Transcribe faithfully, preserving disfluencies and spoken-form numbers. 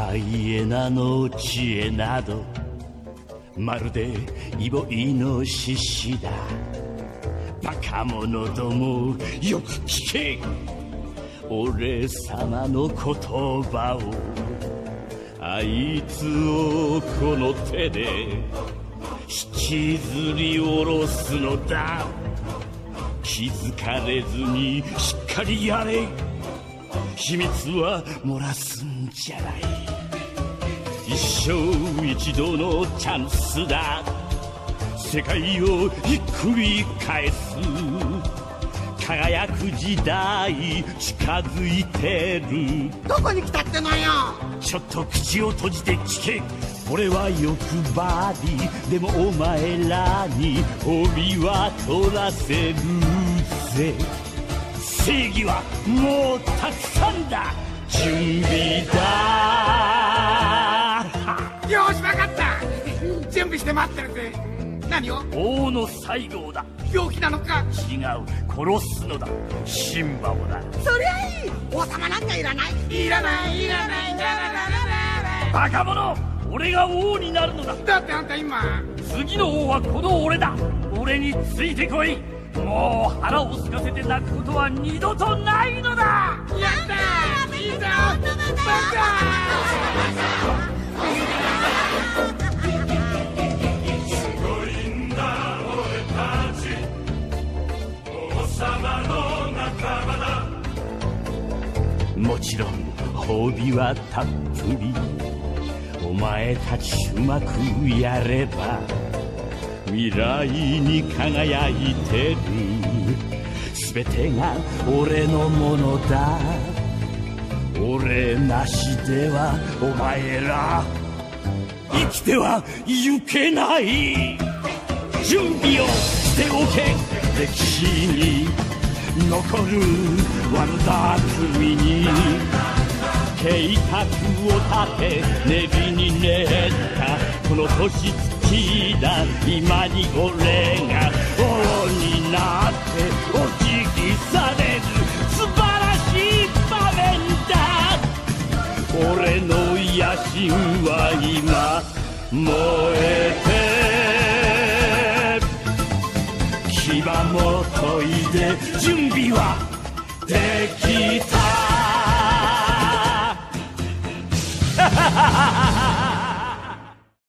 ハイエナの知恵などまるでイボイノシシだ。バカ者どもよく聞け、俺様の言葉を。あいつをこの手で引きずり下ろすのだ。気づかれずにしっかりやれ。秘密は漏らすんじゃない。一生一度のチャンスだ。世界をひっくり返す。輝く時代近づいてる。 どこに来たってのよ。 ちょっと口を閉じて聞け。俺は欲張り、でもお前らに帯は取らせるぜ。正義はもうたくさんだ。準備だ。 よし分かった。準備して待ってるぜ。何を？ 王の西郷だ。 病気なのか？ 違う、殺すのだ。シンバをだ。 そりゃいい。王様なんかいらない。いらないいらないいらないいらない。 バカ者、俺が王になるのだ。 だってあんた今、 次の王はこの俺だ。俺についてこい。もう腹を空かせて泣くことは二度とないのだ。 やったー、いいぞバすごいんだ俺たち、王様の仲間だ。 もちろん褒美はたっぷり。お前たちうまくやれば未来に輝いてる。すべてが俺のものだ。俺なしではお前ら生きてはゆけない。準備をしておけ。歴史に残るワンダー組に計画を立て練りに練ったこの年月だ。今に俺が王になってお辞儀される素晴らしい場面だ。俺の野心は今燃えて牙も研いで準備はで